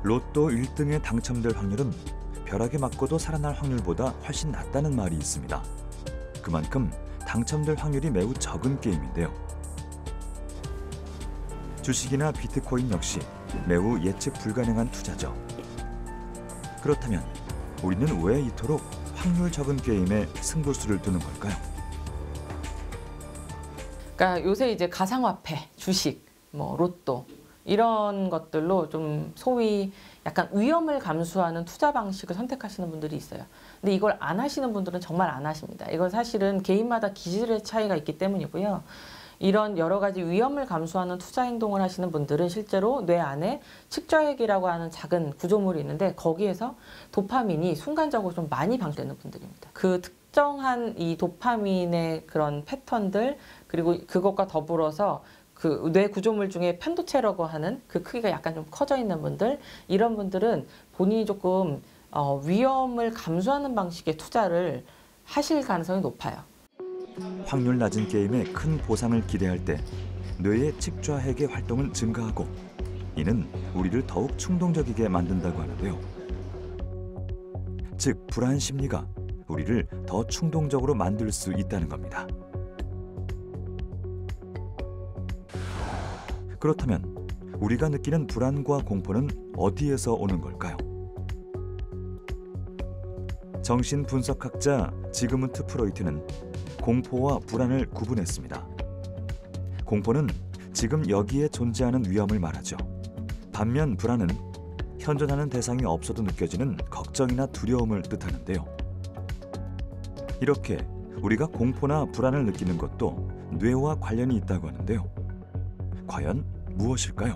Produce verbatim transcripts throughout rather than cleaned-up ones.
로또 일 등에 당첨될 확률은 벼락에 맞고도 살아날 확률보다 훨씬 낮다는 말이 있습니다. 그만큼 당첨될 확률이 매우 적은 게임인데요. 주식이나 비트코인 역시 매우 예측 불가능한 투자죠. 그렇다면 우리는 왜 이토록 확률 적은 게임에 승부수를 두는 걸까요? 그러니까 요새 이제 가상화폐, 주식, 뭐 로또 이런 것들로 좀 소위 약간 위험을 감수하는 투자 방식을 선택하시는 분들이 있어요. 근데 이걸 안 하시는 분들은 정말 안 하십니다. 이건 사실은 개인마다 기질의 차이가 있기 때문이고요. 이런 여러 가지 위험을 감수하는 투자 행동을 하시는 분들은 실제로 뇌 안에 측정액이라고 하는 작은 구조물이 있는데 거기에서 도파민이 순간적으로 좀 많이 방출되는 분들입니다. 그 특정한 이 도파민의 그런 패턴들 그리고 그것과 더불어서 그 뇌 구조물 중에 편도체라고 하는 그 크기가 약간 좀 커져 있는 분들, 이런 분들은 본인이 조금 어, 위험을 감수하는 방식의 투자를 하실 가능성이 높아요. 확률 낮은 게임에 큰 보상을 기대할 때 뇌의 측좌핵의 활동은 증가하고 이는 우리를 더욱 충동적이게 만든다고 하는데요. 즉, 불안 심리가 우리를 더 충동적으로 만들 수 있다는 겁니다. 그렇다면 우리가 느끼는 불안과 공포는 어디에서 오는 걸까요? 정신분석학자 지그문트 프로이트는 공포와 불안을 구분했습니다. 공포는 지금 여기에 존재하는 위험을 말하죠. 반면 불안은 현존하는 대상이 없어도 느껴지는 걱정이나 두려움을 뜻하는데요. 이렇게 우리가 공포나 불안을 느끼는 것도 뇌와 관련이 있다고 하는데요. 과연 무엇일까요?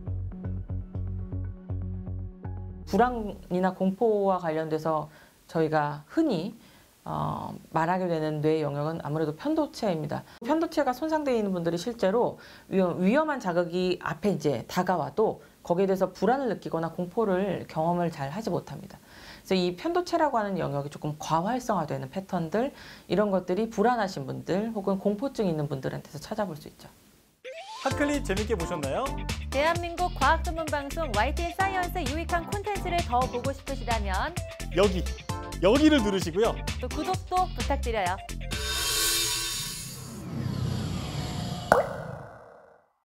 불안이나 공포와 관련돼서 저희가 흔히 어, 말하게 되는 뇌 영역은 아무래도 편도체입니다. 편도체가 손상되어 있는 분들이 실제로 위험, 위험한 자극이 앞에 이제 다가와도 거기에 대해서 불안을 느끼거나 공포를 경험을 잘 하지 못합니다. 그래서 이 편도체라고 하는 영역이 조금 과활성화되는 패턴들, 이런 것들이 불안하신 분들 혹은 공포증 있는 분들한테서 찾아볼 수 있죠. 한 클립 재밌게 보셨나요? 대한민국 과학 전문 방송 와이티엔 사이언스의 유익한 콘텐츠를 더 보고 싶으시다면 여기, 여기를 누르시고요. 또 구독도 부탁드려요.